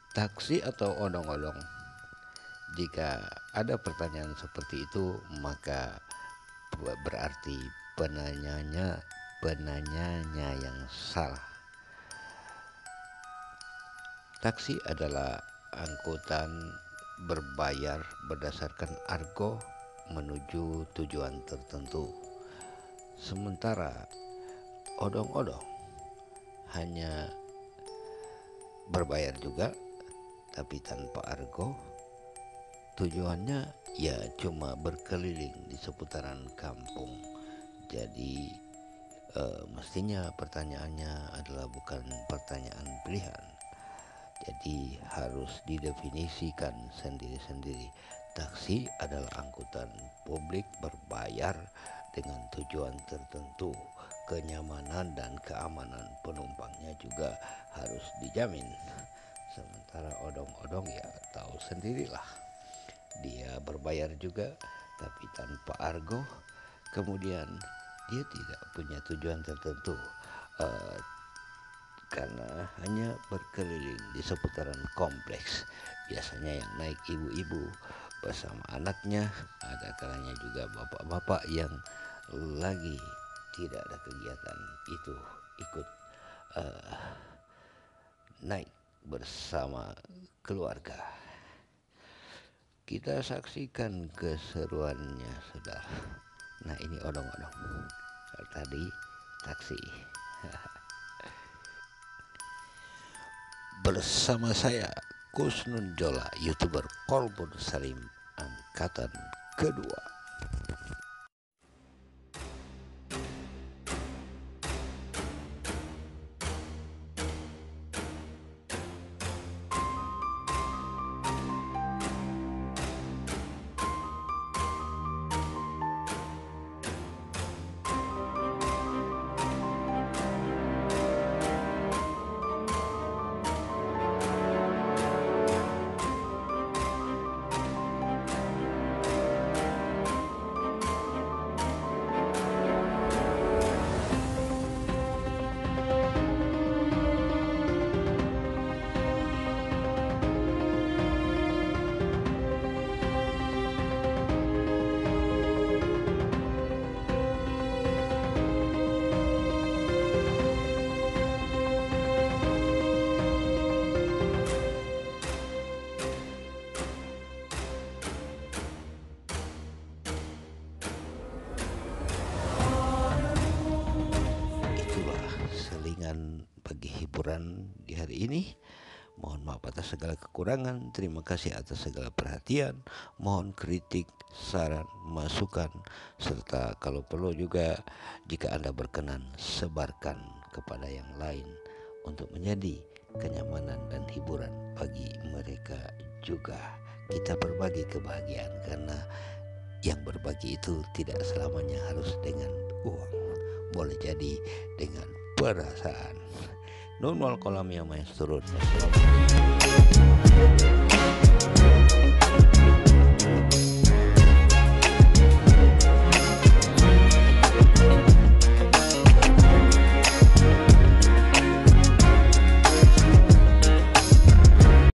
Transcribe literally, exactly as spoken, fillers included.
Taksi atau odong-odong? Jika ada pertanyaan seperti itu, maka berarti penanyanya penanyanya yang salah. Taksi adalah angkutan berbayar berdasarkan argo menuju tujuan tertentu. Sementara odong-odong hanya berbayar juga tapi tanpa argo. Tujuannya ya cuma berkeliling di seputaran kampung. Jadi eh, mestinya pertanyaannya adalah bukan pertanyaan pilihan. Jadi harus didefinisikan sendiri-sendiri. Taksi adalah angkutan publik berbayar dengan tujuan tertentu. Kenyamanan dan keamanan penumpangnya juga harus dijamin. Sementara odong-odong ya tahu sendirilah. Dia berbayar juga tapi tanpa argo. Kemudian dia tidak punya tujuan tertentu. Uh, karena hanya berkeliling di seputaran kompleks. Biasanya yang naik ibu-ibu bersama anaknya, ada kalanya juga bapak-bapak yang lagi tidak ada kegiatan itu ikut uh, naik bersama keluarga. Kita saksikan keseruannya sudah. Nah ini odong-odong. Tadi taksi. Bersama saya Kusnun Jola, YouTuber Kolbun Salim angkatan kedua. Bagi hiburan di hari ini. Mohon maaf atas segala kekurangan. Terima kasih atas segala perhatian. Mohon kritik, saran, masukan, serta kalau perlu juga jika Anda berkenan sebarkan kepada yang lain untuk menjadi kenyamanan dan hiburan bagi mereka juga. Kita berbagi kebahagiaan karena yang berbagi itu tidak selamanya harus dengan uang. Boleh jadi dengan perasaan. Normal kolam yang main turun.